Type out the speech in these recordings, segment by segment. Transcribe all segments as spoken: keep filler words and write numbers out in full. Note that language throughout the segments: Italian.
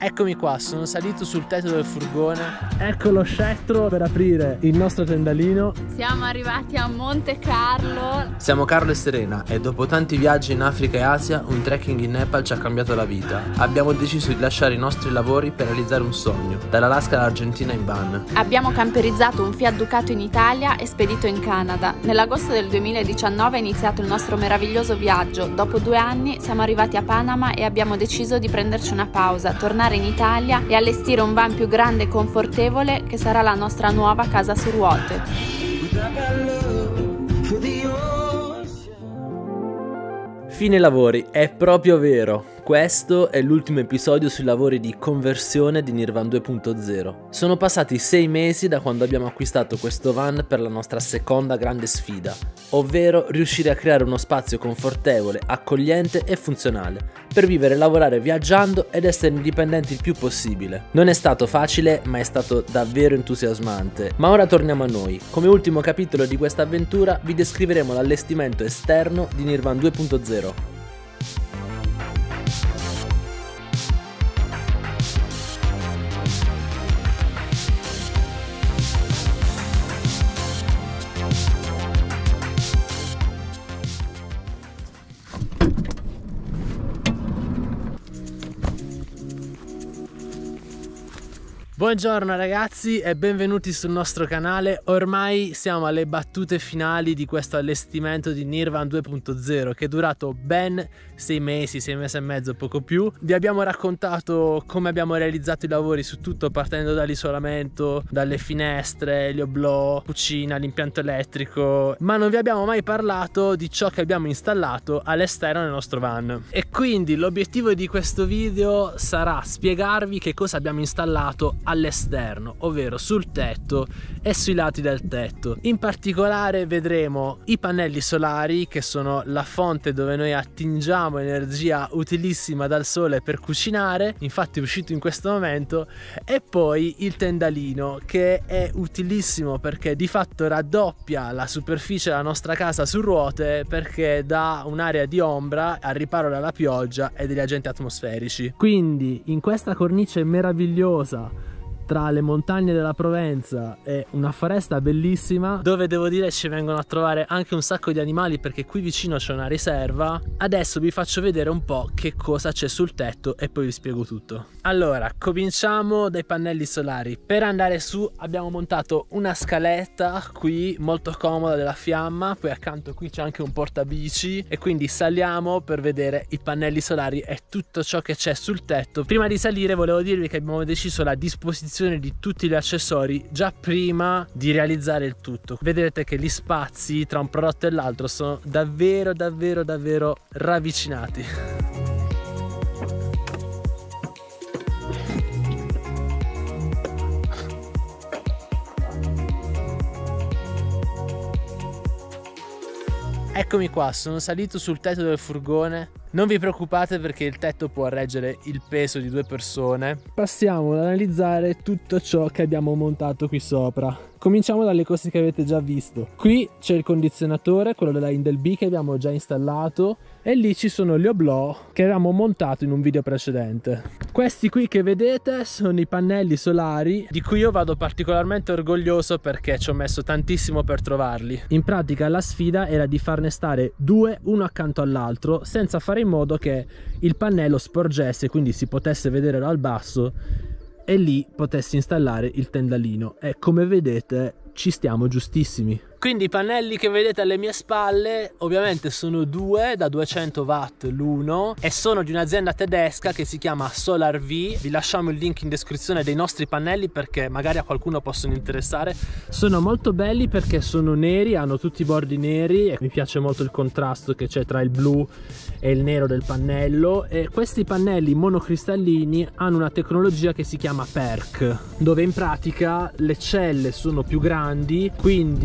Eccomi qua, sono salito sul tetto del furgone. Ecco lo scettro per aprire il nostro tendalino. Siamo arrivati a Monte Carlo. Siamo Carlo e Serena e dopo tanti viaggi in Africa e Asia, un trekking in Nepal ci ha cambiato la vita. Abbiamo deciso di lasciare i nostri lavori per realizzare un sogno, dall'Alaska all'Argentina in van. Abbiamo camperizzato un Fiat Ducato in Italia e spedito in Canada. Nell'agosto del duemiladiciannove è iniziato il nostro meraviglioso viaggio. Dopo due anni siamo arrivati a Panama e abbiamo deciso di prenderci una pausa, tornare in Italia e allestire un van più grande e confortevole che sarà la nostra nuova casa su ruote. Fine lavori, è proprio vero. Questo è l'ultimo episodio sui lavori di conversione di Nirvan due punto zero. Sono passati sei mesi da quando abbiamo acquistato questo van per la nostra seconda grande sfida, ovvero riuscire a creare uno spazio confortevole, accogliente e funzionale, per vivere e lavorare viaggiando ed essere indipendenti il più possibile. Non è stato facile, ma è stato davvero entusiasmante. Ma ora torniamo a noi. Come ultimo capitolo di questa avventura vi descriveremo l'allestimento esterno di Nirvan due punto zero. Buongiorno ragazzi e benvenuti sul nostro canale. Ormai siamo alle battute finali di questo allestimento di Nirvan due punto zero che è durato ben sei mesi, sei mesi e mezzo, poco più. Vi abbiamo raccontato come abbiamo realizzato i lavori su tutto, partendo dall'isolamento, dalle finestre, gli oblò, cucina, l'impianto elettrico, ma non vi abbiamo mai parlato di ciò che abbiamo installato all'esterno del nostro van. E quindi l'obiettivo di questo video sarà spiegarvi che cosa abbiamo installato all'esterno, ovvero sul tetto e sui lati del tetto. In particolare vedremo i pannelli solari, che sono la fonte dove noi attingiamo energia utilissima dal sole per cucinare, infatti è uscito in questo momento, e poi il tendalino, che è utilissimo perché di fatto raddoppia la superficie della nostra casa su ruote, perché dà un'area di ombra al riparo dalla pioggia e degli agenti atmosferici. Quindi in questa cornice meravigliosa tra le montagne della Provenza e una foresta bellissima, dove devo dire ci vengono a trovare anche un sacco di animali perché qui vicino c'è una riserva, adesso vi faccio vedere un po' che cosa c'è sul tetto e poi vi spiego tutto. Allora, cominciamo dai pannelli solari. Per andare su abbiamo montato una scaletta qui molto comoda della fiamma, poi accanto qui c'è anche un portabici e quindi saliamo per vedere i pannelli solari e tutto ciò che c'è sul tetto. Prima di salire volevo dirvi che abbiamo deciso la disposizione di tutti gli accessori già prima di realizzare il tutto. Vedrete che gli spazi tra un prodotto e l'altro sono davvero davvero davvero ravvicinati. Eccomi qua, sono salito sul tetto del furgone. Non vi preoccupate perché il tetto può reggere il peso di due persone. Passiamo ad analizzare tutto ciò che abbiamo montato qui sopra. Cominciamo dalle cose che avete già visto. Qui c'è il condizionatore, quello della Indelbee che abbiamo già installato, e lì ci sono gli oblò che avevamo montato in un video precedente. Questi qui che vedete sono i pannelli solari di cui io vado particolarmente orgoglioso perché ci ho messo tantissimo per trovarli. In pratica la sfida era di farne stare due uno accanto all'altro senza fare in modo che il pannello sporgesse, quindi si potesse vedere dal basso e lì potessi installare il tendalino, e come vedete ci stiamo giustissimi. Quindi i pannelli che vedete alle mie spalle ovviamente sono due da duecento watt l'uno e sono di un'azienda tedesca che si chiama Solar V. Vi lasciamo il link in descrizione dei nostri pannelli perché magari a qualcuno possono interessare. Sono molto belli perché sono neri, hanno tutti i bordi neri e mi piace molto il contrasto che c'è tra il blu e il nero del pannello. E questi pannelli monocristallini hanno una tecnologia che si chiama PERC, dove in pratica le celle sono più grandi, quindi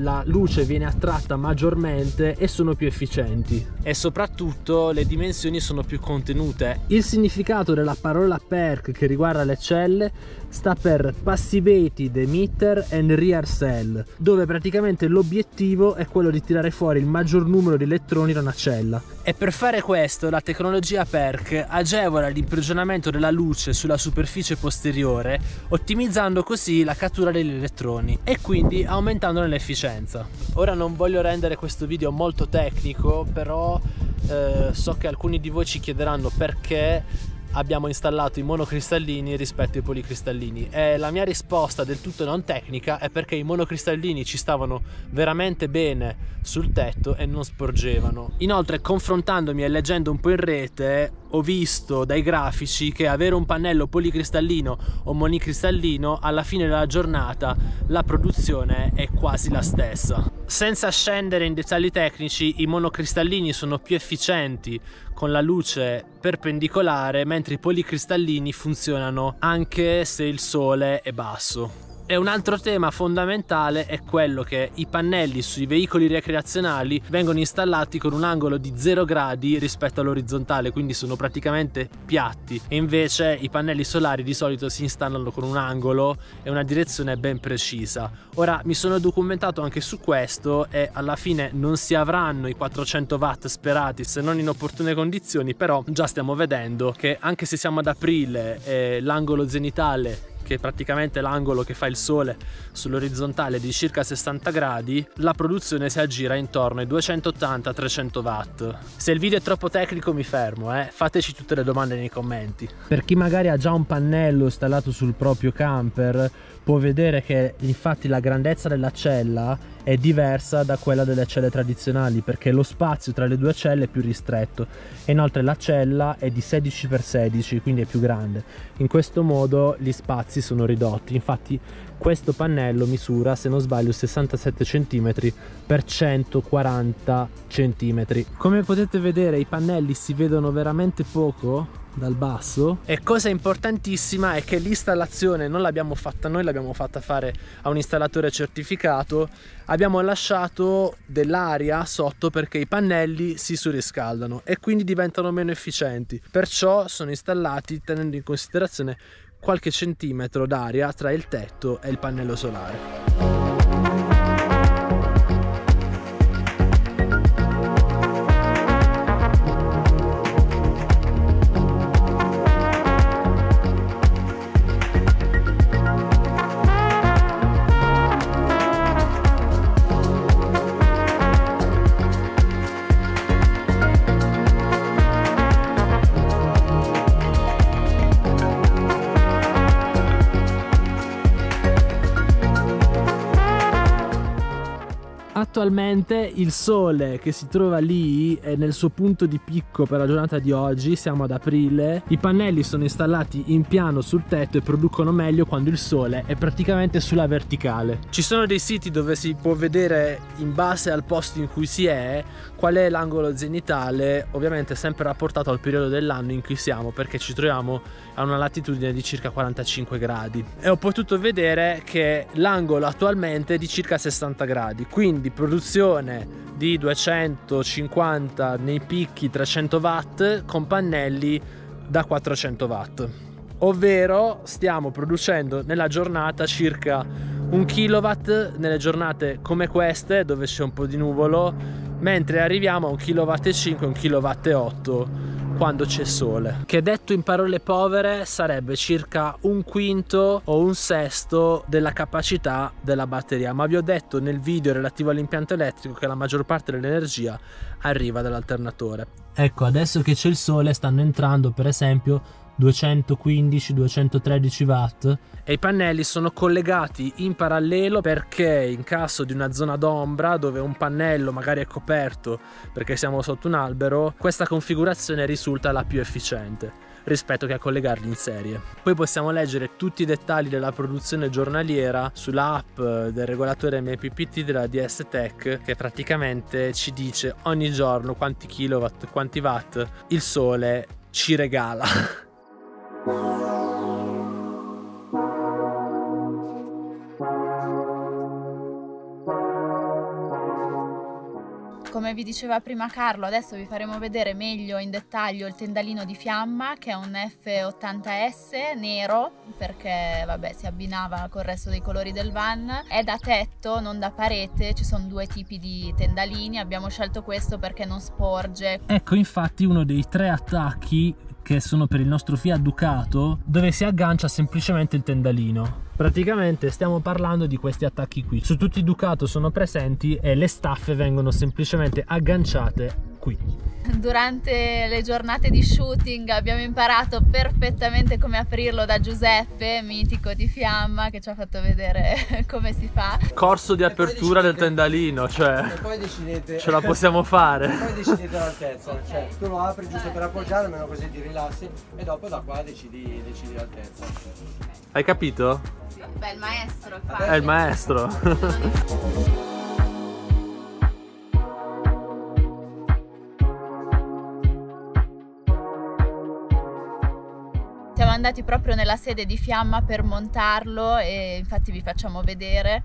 la luce viene attratta maggiormente e sono più efficienti, e soprattutto le dimensioni sono più contenute. Il significato della parola perk che riguarda le celle sta per Passivated Emitter and Rear Cell, dove praticamente l'obiettivo è quello di tirare fuori il maggior numero di elettroni da una cella. E per fare questo la tecnologia perk agevola l'imprigionamento della luce sulla superficie posteriore, ottimizzando così la cattura degli elettroni e quindi aumentandone l'efficienza. Ora non voglio rendere questo video molto tecnico, però eh, so che alcuni di voi ci chiederanno perché abbiamo installato i monocristallini rispetto ai policristallini, e la mia risposta del tutto non tecnica è perché i monocristallini ci stavano veramente bene sul tetto e non sporgevano. Inoltre, confrontandomi e leggendo un po' in rete, ho visto dai grafici che avere un pannello policristallino o monocristallino, alla fine della giornata la produzione è quasi la stessa. Senza scendere in dettagli tecnici, i monocristallini sono più efficienti con la luce perpendicolare, mentre i policristallini funzionano anche se il sole è basso. E un altro tema fondamentale è quello che i pannelli sui veicoli recreazionali vengono installati con un angolo di zero gradi rispetto all'orizzontale, quindi sono praticamente piatti, e invece i pannelli solari di solito si installano con un angolo e una direzione ben precisa. Ora, mi sono documentato anche su questo e alla fine non si avranno i quattrocento watt sperati se non in opportune condizioni, però già stiamo vedendo che anche se siamo ad aprile e l'angolo zenitale, che è praticamente l'angolo che fa il sole sull'orizzontale, di circa sessanta gradi, la produzione si aggira intorno ai duecentottanta trecento watt. Se il video è troppo tecnico mi fermo, eh? Fateci tutte le domande nei commenti. Per chi magari ha già un pannello installato sul proprio camper, può vedere che infatti la grandezza della cella è diversa da quella delle celle tradizionali, perché lo spazio tra le due celle è più ristretto e inoltre la cella è di sedici per sedici, quindi è più grande. In questo modo gli spazi sono ridotti. Infatti questo pannello misura, se non sbaglio, sessantasette centimetri per centoquaranta centimetri. Come potete vedere, i pannelli si vedono veramente poco dal basso, e cosa importantissima è che l'installazione non l'abbiamo fatta noi, l'abbiamo fatta fare a un installatore certificato. Abbiamo lasciato dell'aria sotto perché i pannelli si surriscaldano e quindi diventano meno efficienti, perciò sono installati tenendo in considerazione qualche centimetro d'aria tra il tetto e il pannello solare. Attualmente il sole che si trova lì è nel suo punto di picco per la giornata di oggi, siamo ad aprile. I pannelli sono installati in piano sul tetto e producono meglio quando il sole è praticamente sulla verticale. Ci sono dei siti dove si può vedere, in base al posto in cui si è, qual è l'angolo zenitale, ovviamente sempre rapportato al periodo dell'anno in cui siamo, perché ci troviamo a una latitudine di circa quarantacinque gradi, e ho potuto vedere che l'angolo attualmente è di circa sessanta gradi, quindi produzione di duecentocinquanta, nei picchi trecento watt con pannelli da quattrocento watt, ovvero stiamo producendo nella giornata circa un kilowatt nelle giornate come queste dove c'è un po' di nuvolo, mentre arriviamo a un kilowatt e cinque, un kilowatt e otto quando c'è sole, che detto in parole povere sarebbe circa un quinto o un sesto della capacità della batteria. Ma vi ho detto nel video relativo all'impianto elettrico che la maggior parte dell'energia arriva dall'alternatore. Ecco, adesso che c'è il sole stanno entrando per esempio duecentoquindici duecentotredici watt, e i pannelli sono collegati in parallelo perché in caso di una zona d'ombra dove un pannello magari è coperto perché siamo sotto un albero, questa configurazione risulta la più efficiente rispetto che a collegarli in serie. Poi possiamo leggere tutti i dettagli della produzione giornaliera sulla app del regolatore M P P T della D S Tech, che praticamente ci dice ogni giorno quanti kilowatt, quanti watt il sole ci regala. come vi diceva prima Carlo, adesso vi faremo vedere meglio in dettaglio il tendalino di fiamma, che è un F ottanta S nero, perché vabbè si abbinava col resto dei colori del van. È da tetto, non da parete, ci sono due tipi di tendalini, abbiamo scelto questo perché non sporge. Ecco infatti uno dei tre attacchi che sono per il nostro Fiat Ducato, dove si aggancia semplicemente il tendalino. Praticamente stiamo parlando di questi attacchi qui. Su tutti i Ducato sono presenti e le staffe vengono semplicemente agganciate qui. Durante le giornate di shooting abbiamo imparato perfettamente come aprirlo da Giuseppe, mitico di Fiamma, che ci ha fatto vedere come si fa. Corso di apertura del tendalino, cioè e poi decidete, ce la possiamo fare. E poi decidete l'altezza, cioè tu lo apri giusto per appoggiare, almeno così ti rilassi, e dopo da qua decidi, decidi l'altezza. Hai capito? Sì. Beh, il maestro è qua. È il maestro. Siamo andati proprio nella sede di Fiamma per montarlo e infatti vi facciamo vedere.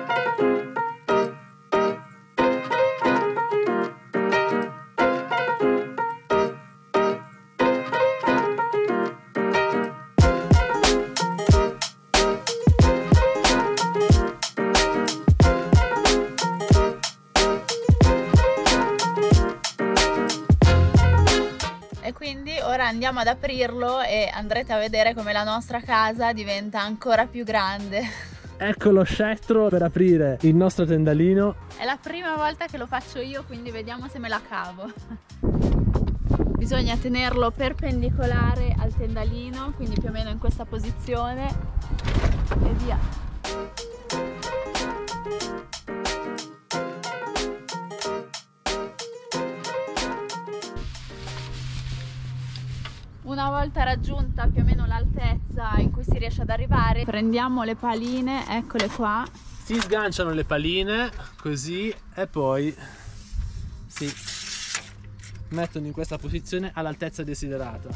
E quindi ora andiamo ad aprirlo e andrete a vedere come la nostra casa diventa ancora più grande. Ecco lo scettro per aprire il nostro tendalino. È la prima volta che lo faccio io, quindi vediamo se me la cavo. Bisogna tenerlo perpendicolare al tendalino, quindi più o meno in questa posizione, e via. Una volta raggiunta più o meno l'altezza in cui si riesce ad arrivare, prendiamo le paline, eccole qua. Si sganciano le paline così e poi si mettono in questa posizione all'altezza desiderata.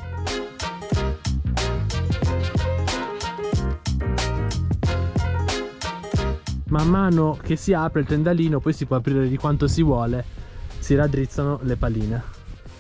Man mano che si apre il tendalino, poi si può aprire di quanto si vuole, si raddrizzano le paline.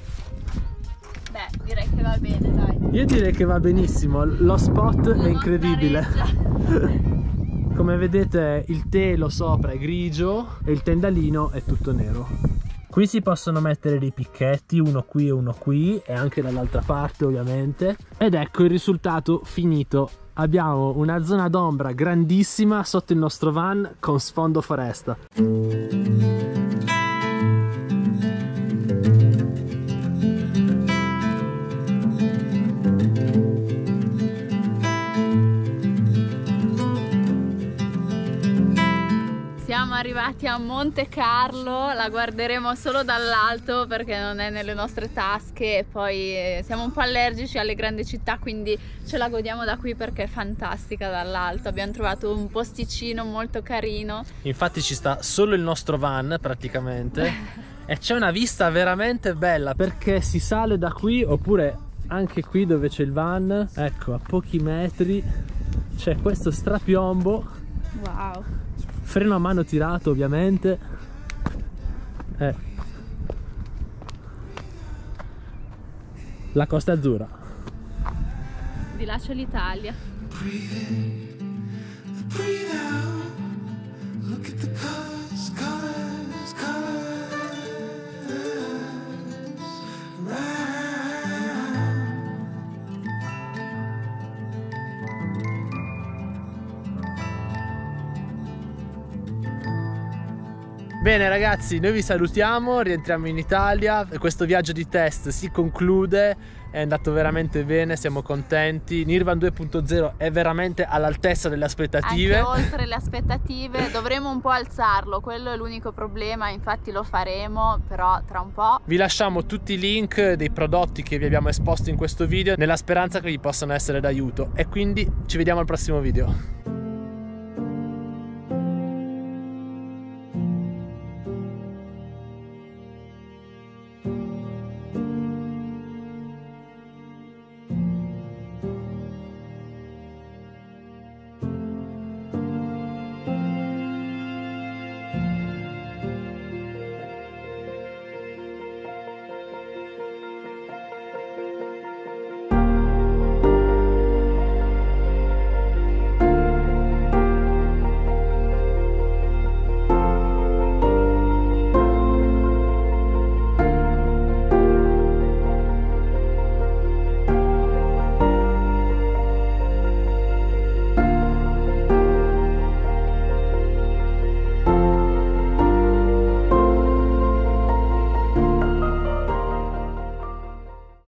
Direi che va bene, dai. Io direi che va benissimo, lo spot è incredibile. Come vedete il telo sopra è grigio e il tendalino è tutto nero. Qui si possono mettere dei picchetti, uno qui e uno qui, e anche dall'altra parte ovviamente. Ed ecco il risultato finito. Abbiamo una zona d'ombra grandissima sotto il nostro van con sfondo foresta. Siamo arrivati a Monte Carlo, la guarderemo solo dall'alto perché non è nelle nostre tasche e poi eh, siamo un po' allergici alle grandi città, quindi ce la godiamo da qui perché è fantastica dall'alto. Abbiamo trovato un posticino molto carino. Infatti ci sta solo il nostro van praticamente e c'è una vista veramente bella perché si sale da qui oppure anche qui dove c'è il van, ecco a pochi metri c'è questo strapiombo. Wow. Freno a mano tirato ovviamente. Eh. La Costa Azzurra. Di là c'è l'Italia. Bene ragazzi, noi vi salutiamo, rientriamo in Italia, questo viaggio di test si conclude, è andato veramente bene, siamo contenti. Nirvan due punto zero è veramente all'altezza delle aspettative. Anche oltre le aspettative, dovremo un po' alzarlo, quello è l'unico problema, infatti lo faremo, però tra un po'. Vi lasciamo tutti i link dei prodotti che vi abbiamo esposto in questo video, nella speranza che vi possano essere d'aiuto, e quindi ci vediamo al prossimo video.